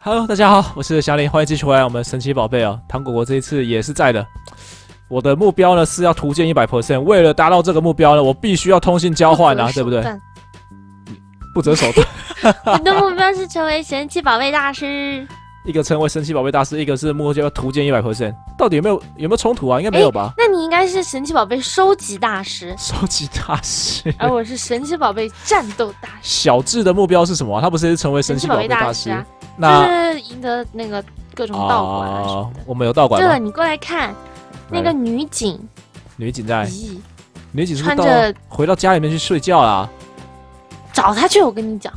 Hello， 大家好，我是小林，欢迎继续回来我们神奇宝贝哦。糖果果这一次也是在的。我的目标呢是要图鉴100%，为了达到这个目标呢，我必须要通信交换啊，对不对？不择手段。 你的目标是成为神奇宝贝大师。 一个成为神奇宝贝大师，一个是目标图鉴100%，到底有没有冲突啊？应该没有吧？ 那你应该是神奇宝贝收集大师。 收集大师。 而我是神奇宝贝战斗大师。 小智的目标是什么啊？他不是成为神奇宝贝大师啊？ 就是赢得那个各种道馆啊什么的。 我们有道馆吗？ 对了，你过来看，那个女警。 女警在。女警是不是回到家里面去睡觉啦？ 找她去，我跟你讲。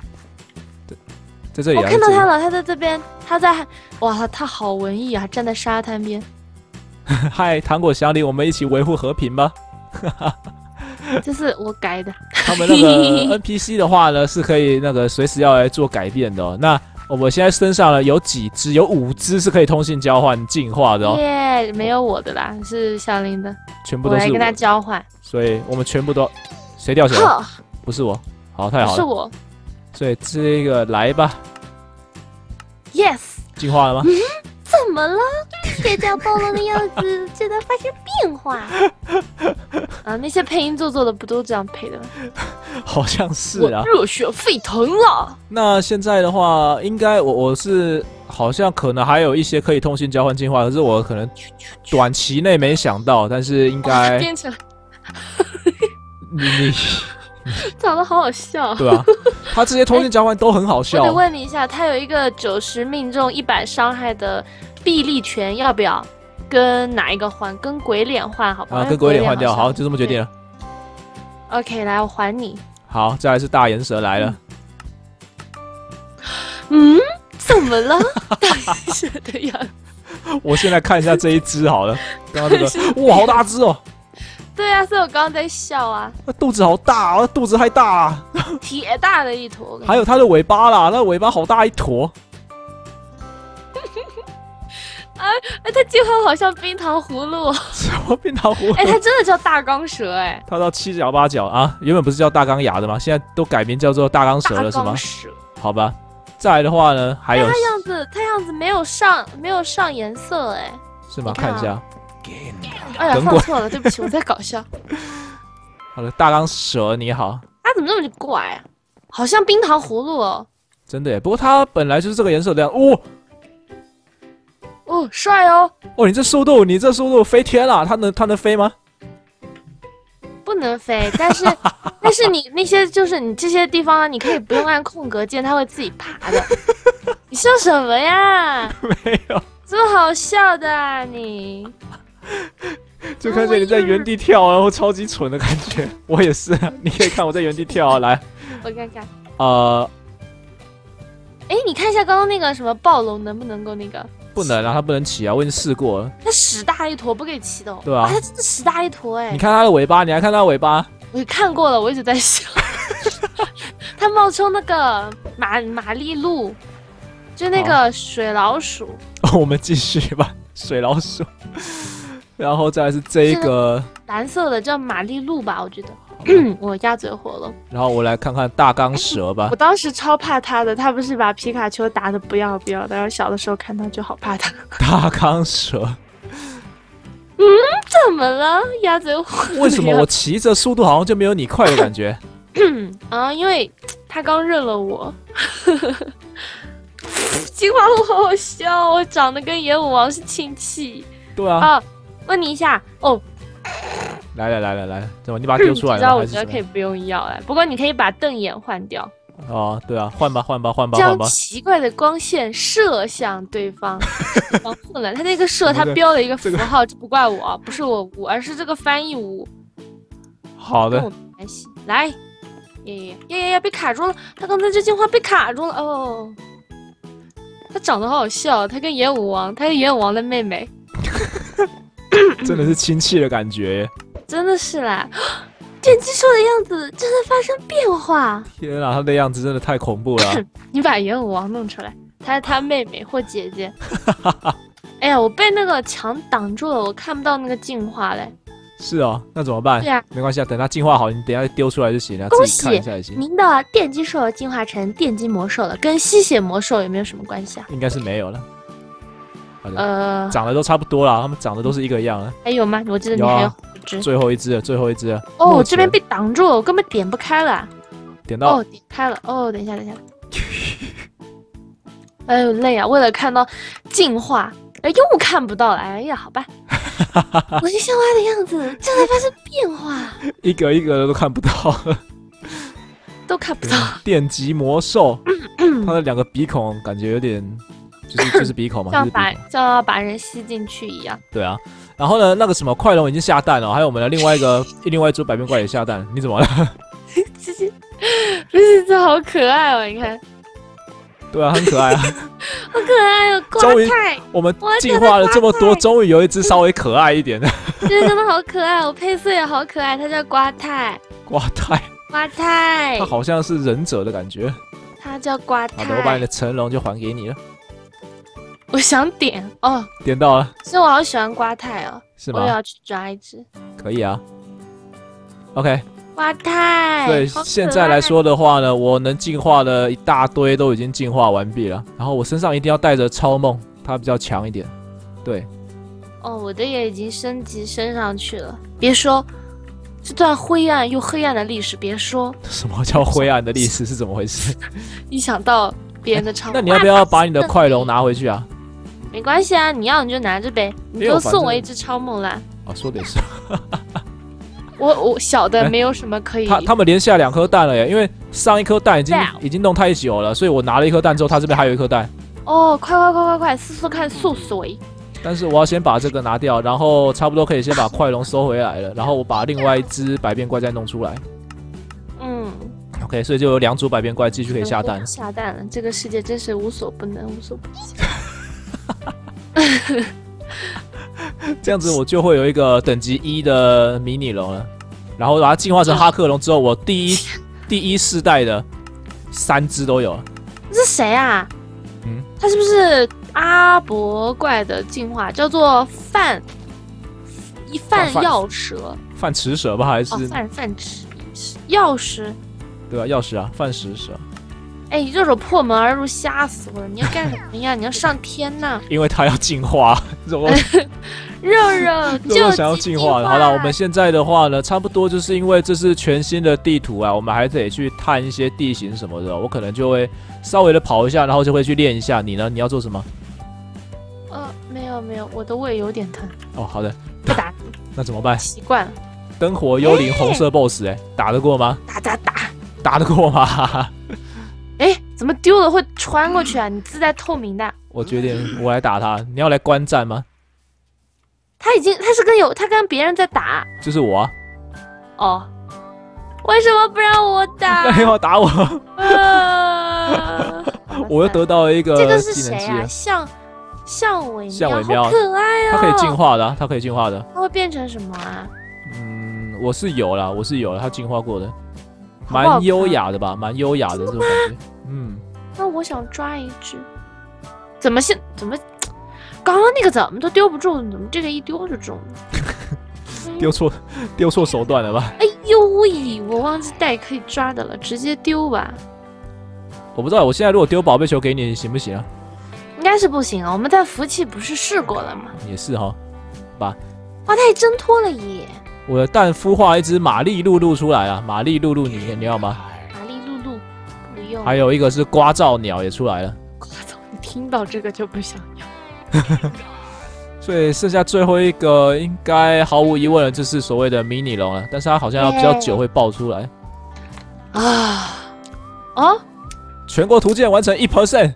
在这里， 我看到他了，他在这边，哇，他好文艺啊，站在沙滩边。 嗨，糖果小李，我们一起维护和平吧。 这是我改的。 他们那个 NPC 的话呢，是可以那个随时要来做改变的哦。那我们现在身上呢有几只？有5只是可以通信交换进化的哦。 耶，没有我的啦，是小林的。 全部都是我来跟他交换。 所以我们全部都谁掉下来？不是我。好，太好了。 是我。 所以这个来吧。 Yes。 进化了吗？ 怎么了？铁甲暴龙的样子正在发生变化。啊，那些配音做的不都这样配的吗？ 好像是啊。 热血沸腾了。 那现在的话，应该我是好像可能还有一些可以通信交换进化，可是我可能短期内没想到，但是应该变成你长得好好笑。 对啊，他这些通信交换都很好笑。 我得问你一下，他有一个90命中100伤害的臂力拳，要不要跟哪一个换？跟鬼脸换好不好？ 跟鬼脸换掉，好，就这么决定了。 OK， 来，我还你。 好，再来是大岩蛇来了。 怎么了？大岩蛇的样子。 我现在看一下这一只好了。刚刚这个，哇，好大只哦。 对啊，所以我刚刚在笑啊。 那肚子好大啊，肚子太大了。 铁大的一坨。 还有它的尾巴啦，那尾巴好大一坨。 它进化好像冰糖葫芦。 什么冰糖葫芦？ 它真的叫大钢蛇它叫7角8角啊，原本不是叫大钢牙的吗？现在都改名叫做大钢蛇了是吗？好吧。再来的话呢，还有它样子没有上颜色是吗？看一下。 哎呀，放错了，对不起，我在搞笑。 好的，大钢蛇你好。 它怎么那么怪啊？好像冰糖葫芦哦。 真的耶，不过它本来就是这个颜色的样。 帅哦！ 你这速度飞天了，它能飞吗？ 不能飞，但是你那些就是你这些地方，你可以不用按空格键，它会自己爬的。你笑什么呀？ 没有， 这么好笑的啊你？ 就看见你在原地跳，然后超级蠢的感觉。我也是，你可以看我在原地跳啊，来。 我看看。你看一下刚刚那个什么暴龙能不能够那个？ 不能啊，它不能骑啊，我已经试过了。 它屎大一坨，不可以骑的。 对啊， 它真的屎大一坨你看它的尾巴，你还看它的尾巴？ 我也看过了，我一直在笑。它冒充那个玛丽露，就那个水老鼠。 我们继续吧，水老鼠。然后再来是这个蓝色的叫玛丽露吧，我觉得。我鸭嘴火了。 然后我来看看大钢蛇吧。 我当时超怕它的，它不是把皮卡丘打得不要不要的，然后小的时候看到就好怕它。 大钢蛇。 怎么了？鸭嘴火？ 为什么我骑着速度好像就没有你快的感觉？ 因为它刚认了我。进化后好好笑，我长得跟野武王是亲戚。 对啊。 问你一下来，怎么你把它丢出来了？ 知道我觉得可以不用要不过你可以把瞪眼换掉。 对啊，换吧。 将奇怪的光线射向对方。混了，他那个射，他标了一个符号，这不怪我，不是我无，而是这个翻译无。 好的。 跟我没关系。来，呀，被卡住了！他刚才这进化被卡住了哦。他长得好好笑，他跟野武王的妹妹。 真的是亲戚的感觉。 真的是啦。电击兽的样子正在发生变化。 天啊，他的样子真的太恐怖了。 你把野武王弄出来，他是他妹妹或姐姐。哎呀，我被那个墙挡住了，我看不到那个进化嘞。 是哦，那怎么办？ 对啊， 没关系啊，等它进化好，你等一下丢出来就行了， 恭自己看一喜下也行。 您的电击兽进化成电击魔兽了，跟吸血魔兽有没有什么关系啊？ 应该是没有了。好的，长得都差不多啦，他们长得都是一个样了。 还有吗？我记得你有啊还有一只。 最后一只了，最后一只了。 哦， 目前这边被挡住了，我根本点不开了。 点到哦，点开了。哦，等一下，等一下。哎呦，累啊！为了看到进化，哎，又看不到了。哎呀，好吧。我就像它的样子，这才发生变化， 一个一个的都看不到了。 都看不到。 电击魔兽，它的2个鼻孔感觉有点，就是鼻孔嘛， 像要把人吸进去一样。 对啊。然后呢，那个什么快龙已经下蛋了，还有我们的另外一株百变怪也下蛋了。你怎么了？ 这好可爱哦！你看。 对啊，很可爱啊。 好可爱哦，瓜太！ 我们进化了这么多，终于有一只稍微可爱一点的。 这真的好可爱，我配色也好可爱，它叫瓜太。 瓜太， 瓜太， 它好像是忍者的感觉。 它叫瓜太。 好的，我把你的成龙就还给你了。 我想点哦， 点到了。 所以我好喜欢瓜太哦， 是吗？ 我也要去抓一只。 可以啊。OK。 瓜太， 对，现在来说的话呢，我能进化的一大堆都已经进化完毕了。然后我身上一定要带着超梦，它比较强一点。对。 哦，我的也已经升级升上去了。别说这段灰暗又黑暗的历史，别说。 什么叫灰暗的历史是怎么回事？ 一想到别人的超梦， 那你要不要把你的快龙拿回去啊？ 没关系啊，你要你就拿着呗，你就送我一只超梦啦。 哦，说的也是。 我小的没有什么可以。 他们连下2颗蛋了耶，因为上一颗蛋已经弄太久了，所以我拿了1颗蛋之后，它这边还有1颗蛋。 哦，快，试试看，速死我！ 但是我要先把这个拿掉，然后差不多可以先把快龙收回来了，然后我把另外一只百变怪再弄出来。OK， 所以就有2组百变怪继续可以下蛋。 下蛋了，这个世界真是无所不能，无所不及。 这样子我就会有一个等级1的迷你龙了，然后把它进化成哈克龙之后，我第一世代的3只都有了。 这是谁啊？他是不是阿伯怪的进化？叫做饭药蛇？饭池蛇吧？还是饭池药蛇？ 对吧？药蛇啊，饭食蛇。 哎，你这种破门而入，吓死我了！你要干什么呀？你要上天呐！ 因为它要进化，肉想要进化了。好了，我们现在的话呢，差不多就是因为这是全新的地图啊，我们还得去探一些地形什么的。我可能就会稍微的跑一下，然后就会去练一下。你呢？你要做什么？ 没有，我的胃有点疼。 哦，好的。 不打。 那怎么办？ 习惯了。 灯火幽灵红色 BOSS， 打得过吗？打得过吗？ 哎，怎么丢了会穿过去啊？你自带透明的。 我决定我来打他，你要来观战吗？ 他跟别人在打。 就是我啊。 哦，为什么不让我打？ 那你要打我。我又得到了一个技能机。这个是谁啊？象尾喵， 好可爱哦！ 它可以进化的，它可以进化的。 它会变成什么啊？ 我是有了，它进化过的。蛮优雅的吧，蛮优雅的这种感觉。 那我想抓一只，怎么刚刚那个怎么都丢不中，怎么这个一丢就中了？ 丢错手段了吧？ 哎呦喂，我忘记带可以抓的了，直接丢吧。 我不知道，我现在如果丢宝贝球给你，行不行啊？ 应该是不行啊，我们在服务器不是试过了吗？ 也是哈，吧。 哇，它也挣脱了耶！ 我的蛋孵化一只玛丽露露出来了，玛丽露露你要吗？ 玛丽露露不用。 还有一个是刮噪鸟也出来了。 刮噪，你听到这个就不想要。 所以剩下最后一个应该毫无疑问的就是所谓的迷你龙了，但是它好像要比较久会爆出来。全国图鉴完成1%。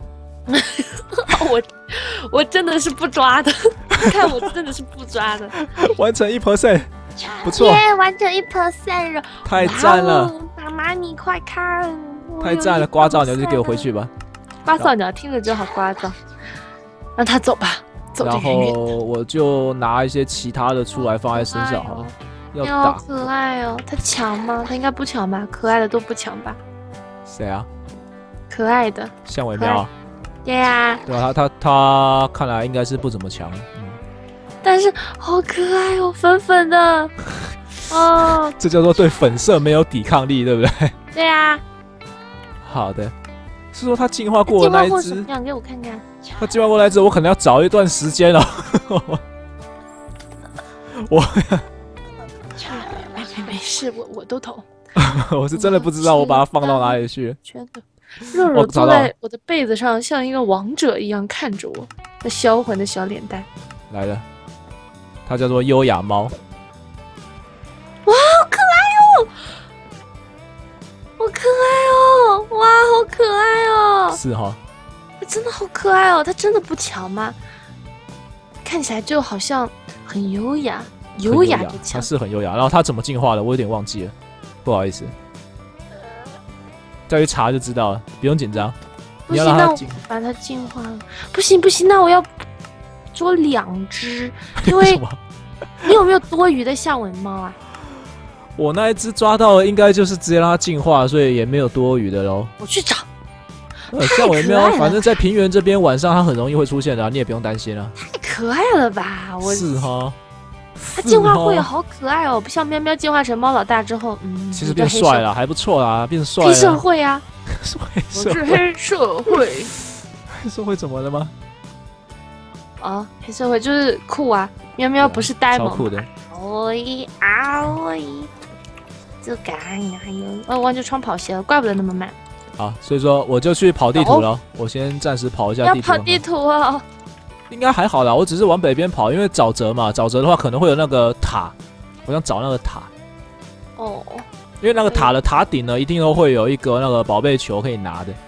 我真的是不抓的，看我真的是不抓的。 完成1%，不错。 完成1%了， 太赞了！ 妈妈你快看， 太赞了！刮噪鸟就给我回去吧。 刮噪鸟听着就好刮噪，让它走吧，走。 然后我就拿一些其他的出来放在身上好了。要打。 好可爱哦，它强吗？它应该不强吧？可爱的都不强吧？ 谁啊？ 可爱的象尾喵。 对呀。 对啊，他看来应该是不怎么强。 但是好可爱哦，粉粉的。哦， 这叫做对粉色没有抵抗力，对不对？ 对啊。 好的，是说它进化过的那一只？ 什么样？给我看看。 它进化过的那一只，我可能要找一段时间了。我没事，我都投。 我是真的不知道我把它放到哪里去了。 全的。肉肉坐在我的被子上，像一个王者一样看着我，那销魂的小脸蛋。 来了，它叫做优雅猫。 哇，好可爱哦！好可爱哦！哇，好可爱哦！ 是哈， 真的好可爱哦！它真的不强吗？看起来就好像很优雅，优雅的强。 它是很优雅。然后它怎么进化的，我有点忘记了，不好意思。再去查就知道了，不用紧张。 不行，那我把它进化了。不行，那我要捉2只，因为你有没有多余的象尾猫啊？ 我那一只抓到了，应该就是直接让它进化，所以也没有多余的喽。 我去找。 象尾猫，反正在平原这边晚上它很容易会出现的，你也不用担心了。 太可爱了吧！ 是哈。 它进化后也好可爱哦，不像喵喵进化成猫老大之后， 其实变帅了，还不错啦，变帅了。 黑社会啊， 我是黑社会。 黑社会怎么了吗？ 哦，黑社会就是酷啊！喵喵不是呆萌， 超酷的。 这敢呀！我忘记穿跑鞋了，怪不得那么慢。 好，所以说我就去跑地图了。我先暂时跑一下地图。 要跑地图哦。 应该还好啦，我只是往北边跑，因为沼泽嘛，沼泽的话可能会有那个塔，我想找那个塔。 哦。 因为那个塔的塔顶呢，一定都会有一个那个宝贝球可以拿的。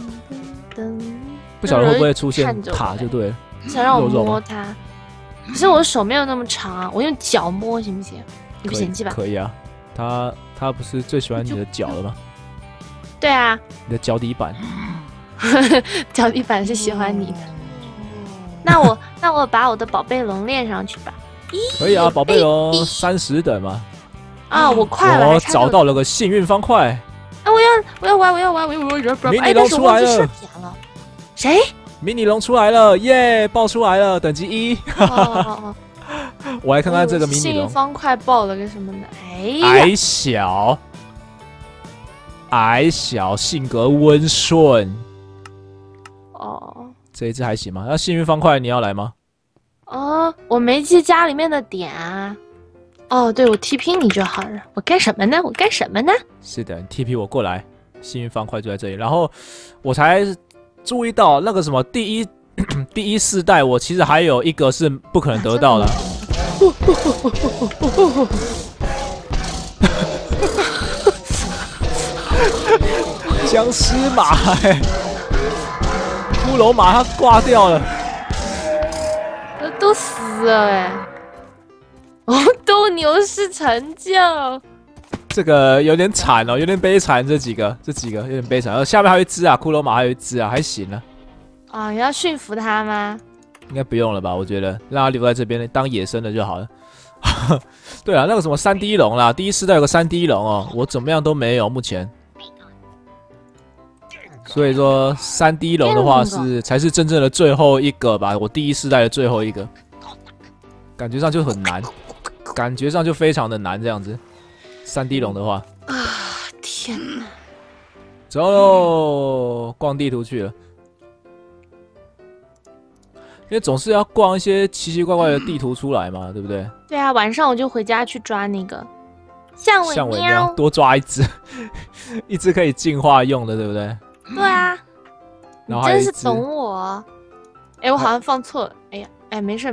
不晓得会不会出现塔就对了。 想让我摸它，可是我的手没有那么长啊，我用脚摸行不行？你不嫌弃吧？ 可以啊，他不是最喜欢你的脚了吗？ 对啊。 你的脚底板。 脚底板是喜欢你的。那我把我的宝贝龙练上去吧。 可以啊，宝贝龙30等嘛。 啊，我快了。 我找到了个幸运方块。 啊，我要玩！ 迷你龙出来了。 谁？ 迷你龙出来了，耶！爆出来了，等级1。我来看看这个迷你龙。 幸运方块爆了个什么呢？ 矮小，性格温顺。 哦。 这一只还行吗？那幸运方块你要来吗？ 哦，我没记家里面的点啊。哦，对，我 TP 你就好了。我干什么呢？ 是的，你 TP 我过来。幸运方块就在这里，然后我才注意到那个什么第一世代，我其实还有一个是不可能得到的。僵尸马骷髅马它挂掉了， 都死了斗牛士成就， 这个有点惨哦，有点悲惨，这几个有点悲惨。然后下面还有一只啊，骷髅马还有一只啊，还行啊。 啊，你要驯服它吗？ 应该不用了吧？我觉得让它留在这边当野生的就好了。对啊，那个什么3D 龙啦，第一世代有个3D 龙哦，我怎么样都没有目前。所以说3D 龙的话才是真正的最后一个吧，我第一世代的最后一个，感觉上就很难，感觉上就非常的难这样子。3D 龙的话啊，天哪！ 走喽，逛地图去了。因为总是要逛一些奇奇怪怪的地图出来嘛，对不对？ 对啊，晚上我就回家去抓那个象尾喵， 多抓一只，一只可以进化用的，对不对？ 对啊， 你真是懂我。哎，我好像放错了。没事。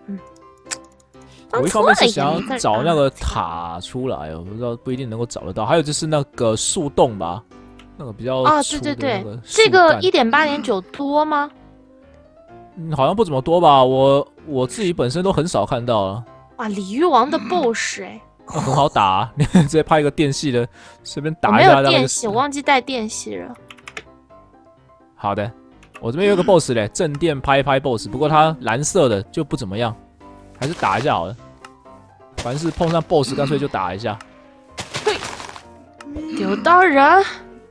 我一方面是想要找那个塔出来，我不知道不一定能够找得到。还有就是那个树洞吧，那个比较粗的那个树干。 这个1.8.9多吗？ 好像不怎么多吧，我自己本身都很少看到了。 哇，鲤鱼王的 BOSS 很好打啊，你直接派一个电系的，随便打一下。我没有电系，我忘记带电系了。 好的，我这边有个 BOSS 嘞，正电拍 BOSS， 不过它蓝色的就不怎么样，还是打一下好了。凡是碰上 BOSS， 干脆就打一下。 丢到人，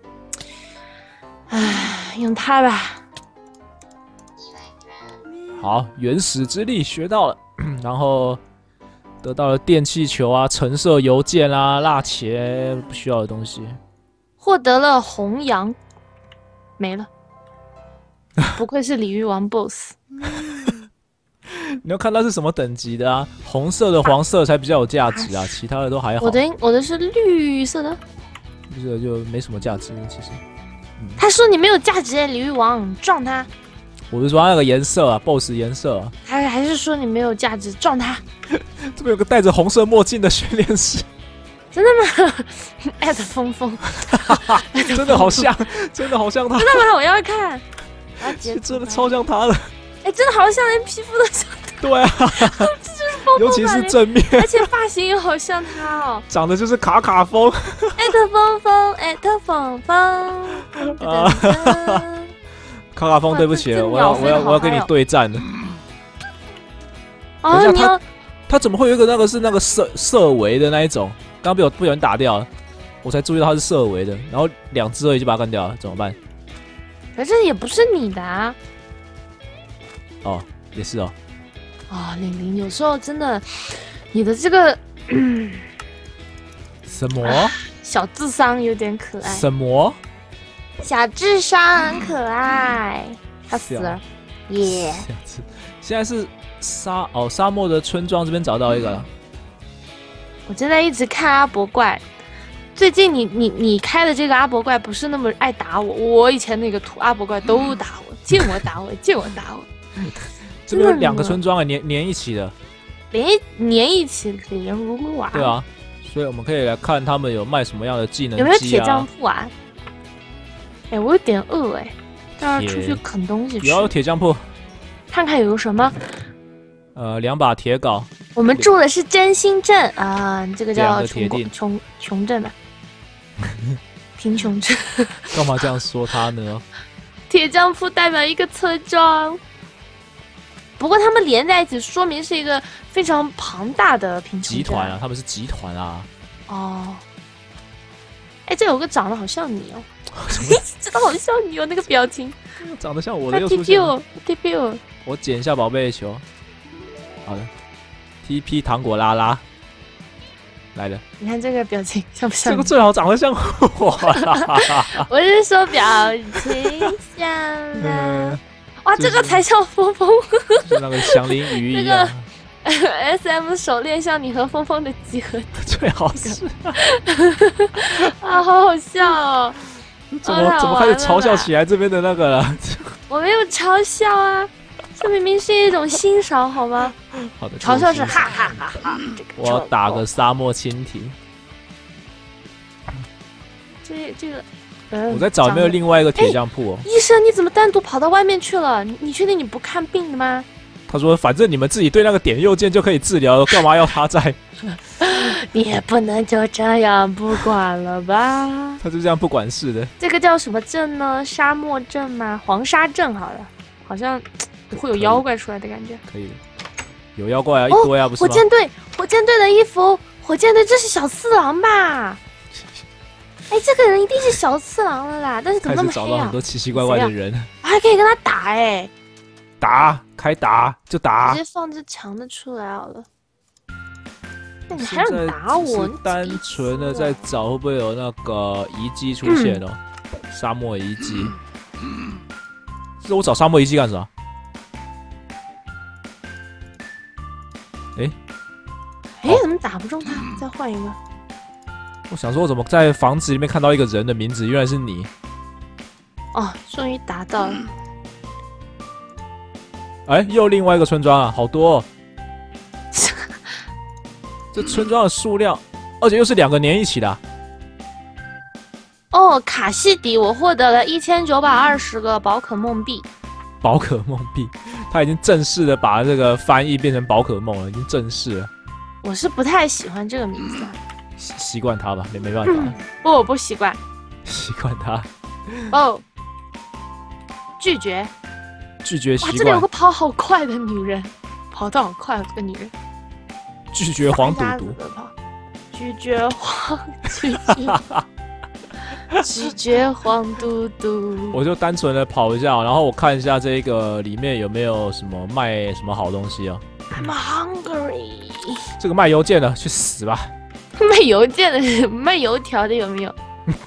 用它吧。 好，原始之力学到了， 然后得到了电气球啊、橙色邮件啊、蜡茄不需要的东西， 获得了红羊，没了。不愧是鲤鱼王 BOSS。 你要看它是什么等级的啊，红色的、黄色才比较有价值啊，其他的都还好。 我的是绿色的， 绿色就没什么价值，其实。 他说你没有价值耶，鲤鱼王，撞他。 我是说他那个颜色啊 ，BOSS 颜色啊。 还是说你没有价值，撞他。 这边有个戴着红色墨镜的训练师。 真的吗？艾特峰峰， 真的好像，真的好像他。 真的吗？我要看。 真的超像他的。 哎，真的好像，连皮肤都像。 对啊， 这就是峰峰， 尤其是正面， 而且发型也好像他哦。 长得就是卡卡风。 艾特峰峰，艾特峰峰。 卡卡风，对不起了，我要跟你对战了。 哦，你要。 他怎么会有一个那个色维的那一种？刚刚被我不小心打掉了，我才注意到它是色维的，然后2只而已就把它干掉了，怎么办？ 可是也不是你的啊。 哦，也是哦。 啊，玲玲，有时候真的，你的这个什么小智商有点可爱。 什么？ 小智商很可爱。他死了，耶！ 现在是沙漠的村庄这边找到一个了。 我正在一直看阿伯怪，最近你开的这个阿伯怪不是那么爱打我，我以前那个土阿伯怪都打我，见我打我，见我打我。 这边有2个村庄啊，连一起的， 连一起连如瓦。 对啊，所以我们可以来看他们有卖什么样的技能机啊。 有没有铁匠铺啊？哎，我有点饿哎，要出去啃东西吃。 有铁匠铺， 看看有什么。 2把铁镐。 我们住的是真心镇啊，这个叫穷镇吧，贫穷镇。 干嘛这样说他呢？ 铁匠铺代表一个村庄，不过他们连在一起，说明是一个非常庞大的贫穷镇。 集团啊，他们是集团啊。 哦，哎，这有个长得好像你哦，真的好像你哦，那个表情。 长得像我的又出现了。 TP， 我捡一下宝贝球。好的。TP 糖果拉拉来了， 你看这个表情像不像？ 这个最好长得像我啦。 我是说表情像的。哇，这个才像峰峰， 就那个祥林鱼一样。 SM 手链像你和峰峰的集合体， 最好是啊，好好笑哦！ 怎么开始嘲笑起来这边的那个了？ 我没有嘲笑啊。这明明是一种欣赏，好吗？ 好的， 嘲笑是哈哈哈哈。 我打个沙漠蜻蜓。 这个， 我在找有没有另外一个铁匠铺哦。 医生，你怎么单独跑到外面去了？你确定你不看病的吗？ 他说，反正你们自己对那个点右键就可以治疗了，干嘛要他在？ 你也不能就这样不管了吧？ 他就这样不管事的。 这个叫什么镇呢？沙漠镇吗？黄沙镇好了，好像。不会有妖怪出来的感觉。 可以的，有妖怪啊，一堆啊，不是吗？ 火箭队的衣服，火箭队这是小次郎吧？哎，这个人一定是小次郎了啦，但是怎么那么黑啊？ 开始找到很多奇奇怪怪的人， 还可以跟他打哎！ 开打就打， 直接放这强的出来好了。那你还要打我？ 单纯的在找会不会有那个遗迹出现哦？沙漠遗迹。是我找沙漠遗迹干啥？ 怎么打不中他？再换一个。 我想说，我怎么在房子里面看到一个人的名字？原来是你。 哦，终于打到了。 哎，又另外一个村庄啊，好多哦。这村庄的数量，而且又是2个连一起的啊。 哦，卡西迪，我获得了1920个宝可梦币。 宝可梦币，他已经正式的把这个翻译变成宝可梦了，已经正式了。 我是不太喜欢这个名字啊。 习惯它吧，没办法。 不，我不习惯。 习惯它。 哦，拒绝习惯。哇，这里有个跑好快的女人，跑得好快，这个女人。 拒绝黄赌毒。 拒绝黄，拒绝。 拒绝黄嘟嘟。 我就单纯的跑一下，然后我看一下这个里面有没有什么卖什么好东西啊。 I'm hungry。 这个卖邮件的去死吧！ 卖邮件的，卖油条的有没有？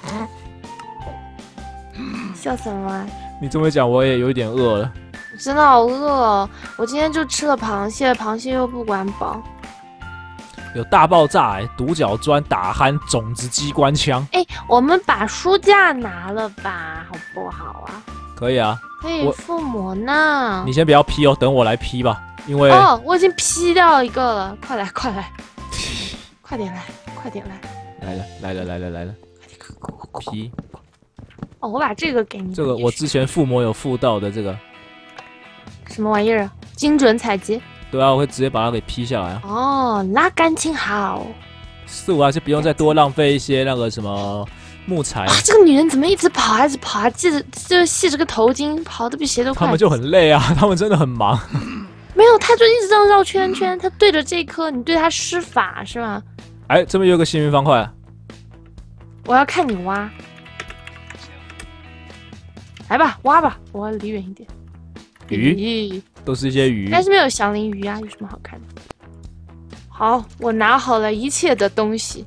笑什么啊？ 你这么一讲，我也有一点饿了。 我真的好饿哦！我今天就吃了螃蟹，螃蟹又不管饱。 有大爆炸独角砖、打鼾、种子机关枪。 我们把书架拿了吧，好不好啊？ 可以啊， 可以附魔呢。 你先不要批哦，等我来批吧，因为我已经批掉一个了，快来，快来，快点来，快点来！ 来了，批。 我把这个给你。 这个我之前附魔有附到的这个什么玩意儿？精准采集。 对啊，我会直接把它给批下来啊。 那感情好。 4、5就不用再多浪费一些那个什么木材。 这个女人怎么一直跑，还是跑，就系着个头巾，跑得比谁都快。 他们就很累啊，他们真的很忙。 没有，他就一直这样绕圈圈，他对着这颗，你对他施法是吧？ 这边有个幸运方块， 我要看你挖。来吧，挖吧，我要离远一点。 鱼都是一些鱼， 但是没有祥林鱼啊，有什么好看的？好，我拿好了一切的东西。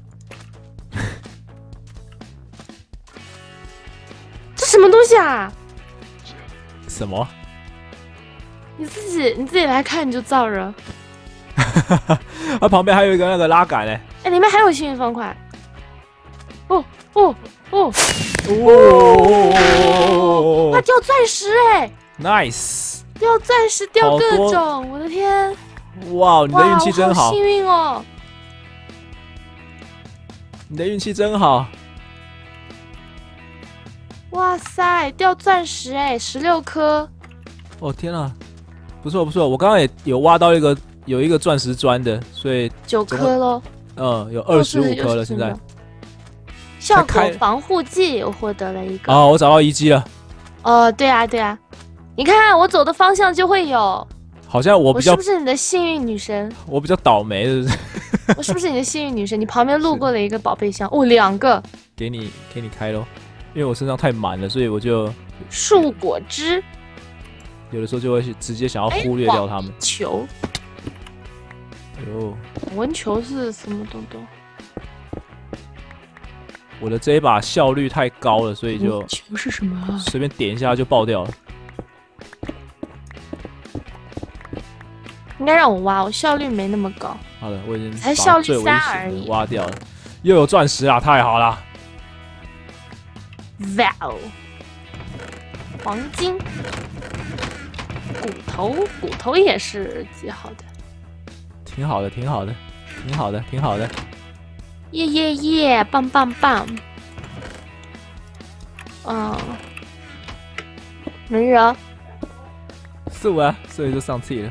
这什么东西啊？ 什么？ 你自己来看你就燥热。 它旁边还有一个那个拉杆嘞。 里面还有幸运方块。哇，掉钻石 ！Nice， 掉钻石，掉各种，我的天！ 哇，你的运气真好， 好幸运哦！ 你的运气真好。 哇塞，掉钻石16颗。 哦天啊，不错不错，我刚刚也有挖到有一个钻石砖的，所以 9颗咯。 有25颗了现在。 效果防护剂我获得了一个。 我找到遗迹了。 对啊，你看我走的方向就会有。 好像我是不是你的幸运女神？ 我比较倒霉，是不是？ 我是不是你的幸运女神？你旁边路过了一个宝贝箱，2个。 给你开咯，因为我身上太满了，所以我就树果汁。 有的时候就会直接想要忽略掉它们。 球。文球是什么东东？ 我的这一把效率太高了，所以就球是什么？ 随便点一下就爆掉了。 应该让我挖，我效率没那么高。 好的，我已经才效率3而已， 挖掉了。又有钻石啊，太好了 ！Wow， 黄金，骨头也是极好的。 挺好的。 耶！棒！没人。 4、5所以就上气了。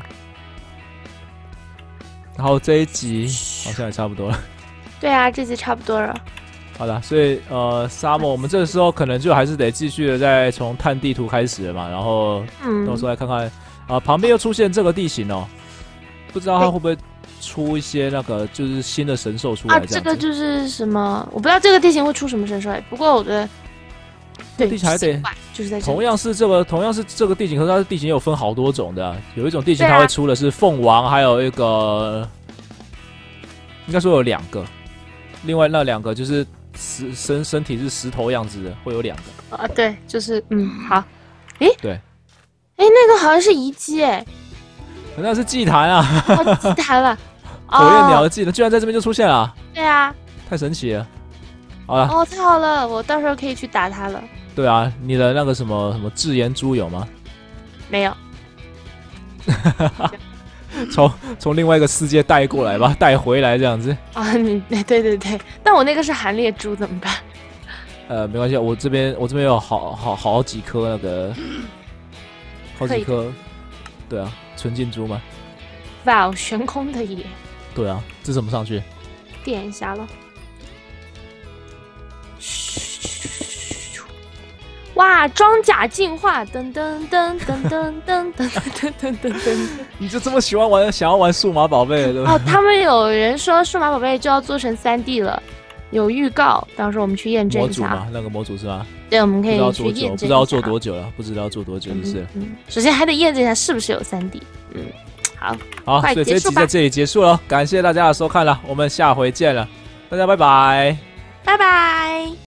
然后这一集好像也差不多了。 对啊，这集差不多了。 好了，所以沙漠我们这个时候可能就还是得继续的再从探地图开始了嘛，然后到时候来看看旁边又出现这个地形哦，不知道它会不会出一些那个就是新的神兽出来这个就是什么？我不知道这个地形会出什么神兽不过我觉得对地形还得就是在同样是这个地形，可是它的地形有分好多种的有一种地形它会出的是凤王，还有一个应该说有2个，另外那2个就是身体是石头样子的，会有2个对，就是好。 对， 那个好像是遗迹那是祭坛啊！ 祭坛了， 火焰鸟的祭坛居然在这边就出现了。 对啊， 太神奇了。好了， 太好了，我到时候可以去打它了。 对啊，你的那个什么炙炎猪有吗？ 没有。 从另外一个世界带过来吧，带回来这样子。 对，但我那个是寒烈猪怎么办？ 没关系，我这边有好几颗那个，好几颗。对啊，纯净珠吗？ 哇，悬空的耶！ 对啊，这怎么上去？ 点一下了。哇，装甲进化！噔！ 你就这么喜欢想要玩数码宝贝对吧？ 他们有人说数码宝贝就要做成3D 了， 有预告，到时候我们去验证一下。 模组嘛，那个模组是吗？ 对，我们可以不知道多久， 去验证一下。 不知道做多久了，不知道做多久就是了。 首先还得验证一下是不是有3D。好， 所以这集在这里结束了，感谢大家的收看了，我们下回见了，大家拜拜， 拜拜。